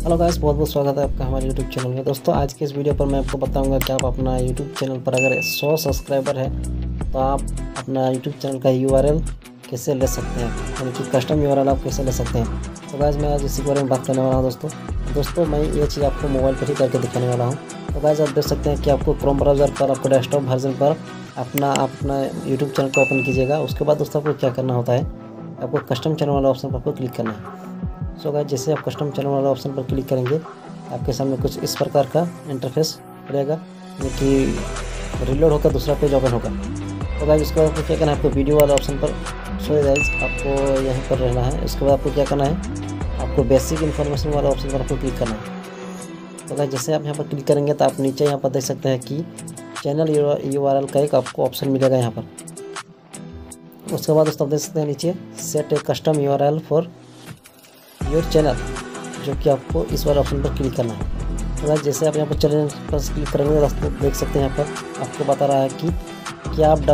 Hello guys, बहुत बहुत स्वागत है आपका हमारे यूट्यूब चैनल में। दोस्तों आज के इस वीडियो पर मैं आपको बताऊंगा कि आप अपना यूट्यूब चैनल पर अगर 100 सब्सक्राइबर है तो आप अपना यूट्यूब चैनल का यूआरएल कैसे ले सकते हैं, यानी कि कस्टम यूआरएल आप कैसे ले सकते हैं। तो गाइस मैं आज इसी के बारे में बात करने वाला हूँ। दोस्तों मैं ये चीज़ आपको मोबाइल पर ही करके दिखाने वाला हूँ। तो गाइस आप देख सकते हैं कि आपको क्रोम ब्राउज़र पर, आपको डेस्कटॉप वर्जन पर अपना यूट्यूब चैनल को ओपन कीजिएगा। उसके बाद दोस्तों आपको क्या करना होता है, आपको कस्टम चैनल वाला ऑप्शन पर आपको क्लिक करना है। सो गाइस जैसे आप कस्टम चैनल वाला ऑप्शन पर क्लिक करेंगे आपके सामने कुछ इस प्रकार का इंटरफेस रहेगा, यानी कि रिलोड होकर दूसरा पेज ओपन होगा। तो गाइस उसके बाद आपको क्या करना है, आपको वीडियो वाला ऑप्शन पर, सॉरी गाइस आपको यहीं पर रहना है। उसके बाद आपको क्या करना है, आपको बेसिक इन्फॉर्मेशन वाला ऑप्शन पर आपको क्लिक करना है। तो गाइस जैसे आप यहाँ पर क्लिक करेंगे तो आप नीचे यहाँ पर देख सकते हैं कि चैनल यूआरएल का एक आपको ऑप्शन मिलेगा यहाँ पर। उसके बाद दोस्तों आप देख सकते हैं नीचे set a custom URL for your channel, जो कि आपको इस वाले ऑप्शन पर क्लिक करना है। तो गाइस जैसे आप यहाँ पर चैनल पर क्लिक करेंगे दोस्तों देख सकते हैं यहाँ पर आपको बता रहा है कि क्या आप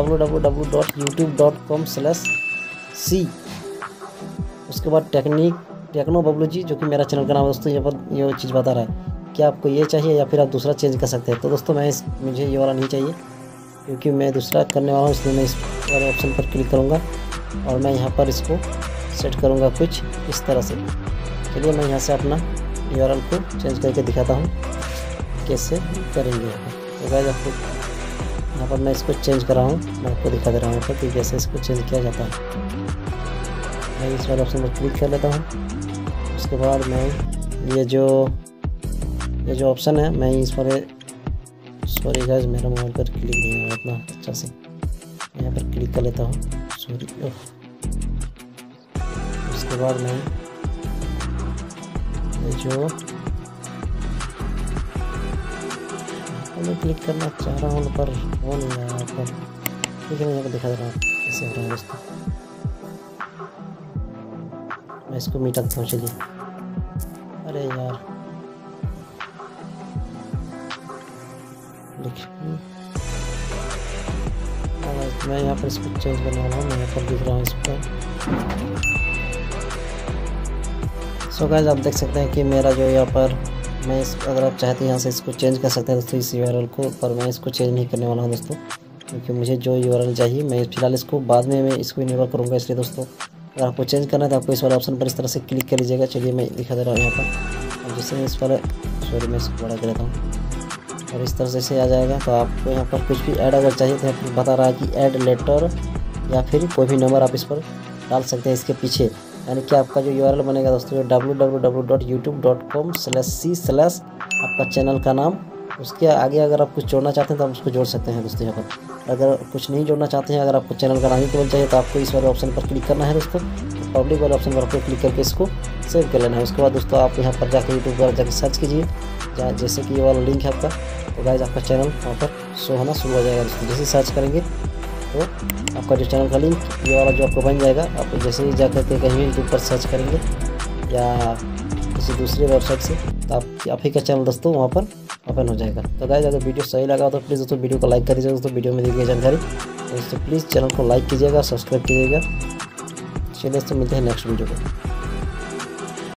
www.youtube.com/c, उसके बाद टेक्नो बबलू जी, जो कि मेरा चैनल का नाम है दोस्तों, यहाँ पर ये चीज़ बता रहा है कि आपको ये चाहिए या फिर आप दूसरा चेंज कर सकते हैं। तो दोस्तों मुझे ये वाला नहीं चाहिए, क्योंकि मैं दूसरा करने वाला हूँ, इसलिए मैं इस वाले ऑप्शन पर क्लिक करूँगा और मैं यहाँ पर इसको सेट करूँगा कुछ इस तरह से। चलिए मैं यहाँ से अपना यूआरएल को चेंज करके दिखाता हूँ कैसे करेंगे। तो गाइस आपको यहाँ पर मैं इसको चेंज कर रहा हूँ, मैं आपको दिखा दे रहा हूँ कि कैसे इसको चेंज किया जाता है। मैं इस वाले ऑप्शन पर क्लिक कर लेता हूँ। उसके बाद मैं ये जो ऑप्शन है मैं इस पर, सॉरी गाइस मेरा मोबाइल पर क्लिक नहीं हुआ इतना अच्छा से, यहाँ पर क्लिक कर लेता हूँ, सॉरी। उसके बाद मैं जो मैं क्लिक करना चाह रहा हूँ पर हो नहीं रहा है, पर ठीक है मैं यहाँ पर दिखा दे रहा हूँ कैसे हो रहा है दोस्तों। मैं इसको मिटा देता हूँ। चलिए, अरे यार मैं यहाँ पर इसको चेंज करने वाला हूँ। मैं यहाँ पर दिख रहा हूँ इसको। सो गाइस आप देख सकते हैं कि मेरा जो यहाँ पर मैं अगर आप चाहते हैं यहाँ से इसको चेंज कर सकते हैं दोस्तों इस यूआरएल को, पर मैं इसको चेंज नहीं करने वाला हूँ दोस्तों, क्योंकि मुझे जो यूआरएल चाहिए मैं फिलहाल इसको बाद में मैं इसको इनेबल करूँगा। इसलिए दोस्तों अगर आपको चेंज करना है तो आपको इस वाले ऑप्शन पर इस तरह से क्लिक कर लीजिएगा। चलिए मैं दिखा दे रहा हूँ यहाँ पर। अब जैसे मैं इस वाले, सॉरी मैं इसको बड़ा कर देता हूँ और इस तरह से आ जाएगा। तो आपको यहाँ पर कुछ भी ऐड अगर चाहिए तो आपको बता रहा है कि ऐड लेटर या फिर कोई भी नंबर आप इस पर डाल सकते हैं इसके पीछे, यानी कि आपका जो यूआरएल बनेगा दोस्तों www.youtube.com/c/ आपका चैनल का नाम। उसके आगे अगर आप कुछ जोड़ना चाहते हैं तो आप उसको जोड़ सकते हैं दोस्तों। यहाँ पर अगर कुछ नहीं जोड़ना चाहते हैं, अगर आपको चैनल का नाम ही केवल चाहिए तो आपको इस वाले ऑप्शन पर क्लिक करना है दोस्तों। पब्लिक वाले ऑप्शन पर आपको क्लिक करके इसको सेव कर लेना है। उसके बाद दोस्तों आप यहाँ पर जाकर यूट्यूब पर जाकर सर्च कीजिए, जैसे कि ये वाला लिंक है आपका, तो गाइस आपका चैनल वहाँ पर शो होना शुरू हो जाएगा दोस्तों। जैसे सर्च करेंगे तो आपका जो चैनल का लिंक ये वाला जो आपको बन जाएगा। आप जैसे ही जाकर के कहीं यूट्यूब पर सर्च करेंगे या किसी दूसरी वेबसाइट से तो आप ही का चैनल दोस्तों वहाँ पर ओपन हो जाएगा। तो गाइस अगर वीडियो सही लगा तो प्लीज़ दोस्तों वीडियो को लाइक कर दीजिएगा दोस्तों। वीडियो में दी गई जानकारी दोस्तों प्लीज़ चैनल को लाइक कीजिएगा, सब्सक्राइब कीजिएगा। चलिए दोस्तों मिलते हैं नेक्स्ट वीडियो को।